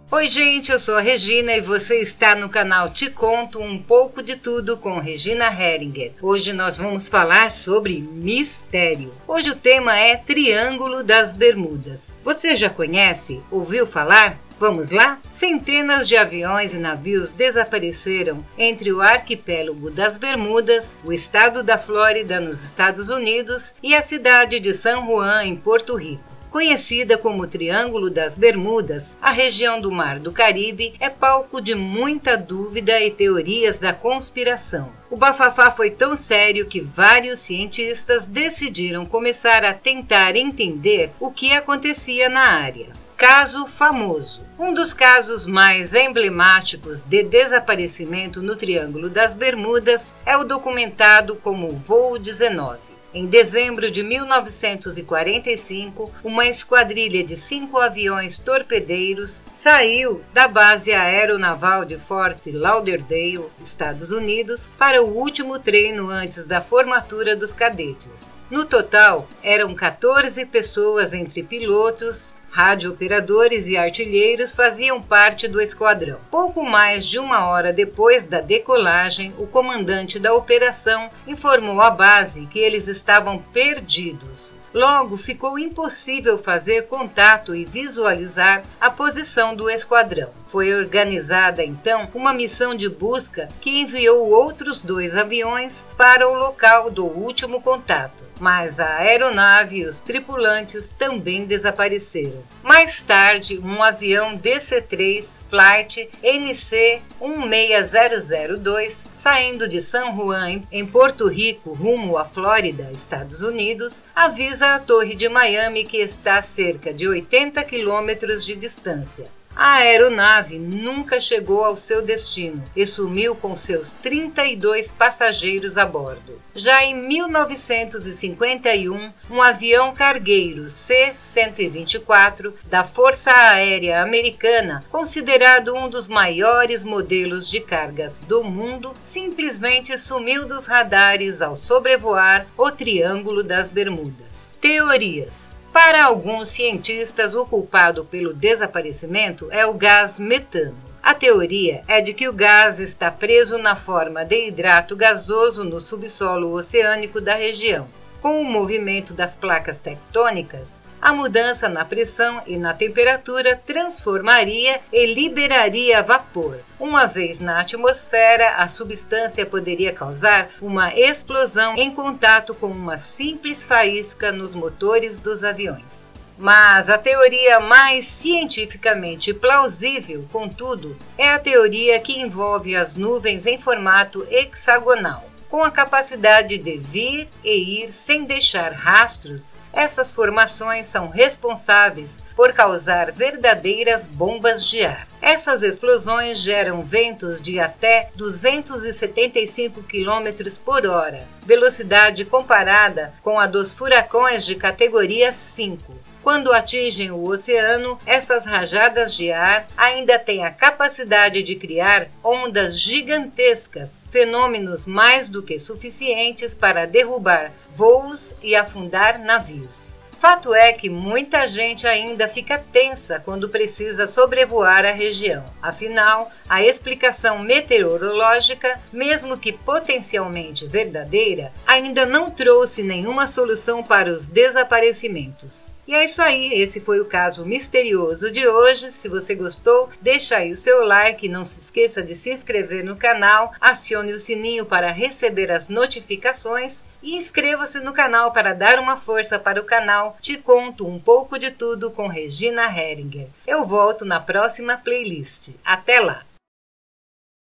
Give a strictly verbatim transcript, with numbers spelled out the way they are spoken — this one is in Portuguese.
Oi gente, eu sou a Regina e você está no canal Te Conto um pouco de tudo com Regina Heringer. Hoje nós vamos falar sobre mistério. Hoje o tema é Triângulo das Bermudas. Você já conhece? Ouviu falar? Vamos lá? Centenas de aviões e navios desapareceram entre o arquipélago das Bermudas, o estado da Flórida nos Estados Unidos e a cidade de San Juan em Porto Rico. Conhecida como Triângulo das Bermudas, a região do Mar do Caribe é palco de muita dúvida e teorias da conspiração. O bafafá foi tão sério que vários cientistas decidiram começar a tentar entender o que acontecia na área. Caso famoso. Um dos casos mais emblemáticos de desaparecimento no Triângulo das Bermudas é o documentado como Voo dezenove. Em dezembro de mil novecentos e quarenta e cinco, uma esquadrilha de cinco aviões torpedeiros saiu da base aeronaval de Fort Lauderdale, Estados Unidos, para o último treino antes da formatura dos cadetes. No total, eram quatorze pessoas entre pilotos, radiooperadores e artilheiros faziam parte do esquadrão. Pouco mais de uma hora depois da decolagem, o comandante da operação informou à base que eles estavam perdidos. Logo, ficou impossível fazer contato e visualizar a posição do esquadrão. Foi organizada, então, uma missão de busca que enviou outros dois aviões para o local do último contato. Mas a aeronave e os tripulantes também desapareceram. Mais tarde, um avião D C três Flight N C um seis zero zero dois, saindo de San Juan, em Porto Rico, rumo à Flórida, Estados Unidos, avisa a Torre de Miami que está a cerca de oitenta quilômetros de distância. A aeronave nunca chegou ao seu destino e sumiu com seus trinta e dois passageiros a bordo. Já em mil novecentos e cinquenta e um, um avião cargueiro C cento e vinte e quatro da Força Aérea Americana, considerado um dos maiores modelos de cargas do mundo, simplesmente sumiu dos radares ao sobrevoar o Triângulo das Bermudas. Teorias. Para alguns cientistas, o culpado pelo desaparecimento é o gás metano. A teoria é de que o gás está preso na forma de hidrato gasoso no subsolo oceânico da região. Com o movimento das placas tectônicas, a mudança na pressão e na temperatura transformaria e liberaria vapor. Uma vez na atmosfera, a substância poderia causar uma explosão em contato com uma simples faísca nos motores dos aviões. Mas a teoria mais cientificamente plausível, contudo, é a teoria que envolve as nuvens em formato hexagonal. Com a capacidade de vir e ir sem deixar rastros, essas formações são responsáveis por causar verdadeiras bombas de ar. Essas explosões geram ventos de até duzentos e setenta e cinco quilômetros por hora, velocidade comparada com a dos furacões de categoria cinco. Quando atingem o oceano, essas rajadas de ar ainda têm a capacidade de criar ondas gigantescas, fenômenos mais do que suficientes para derrubar voos e afundar navios. Fato é que muita gente ainda fica tensa quando precisa sobrevoar a região. Afinal, a explicação meteorológica, mesmo que potencialmente verdadeira, ainda não trouxe nenhuma solução para os desaparecimentos. E é isso aí, esse foi o caso misterioso de hoje. Se você gostou, deixa aí o seu like, não se esqueça de se inscrever no canal, acione o sininho para receber as notificações e inscreva-se no canal para dar uma força para o canal Te Conto um pouco de tudo com Regina Heringer. Eu volto na próxima playlist. Até lá!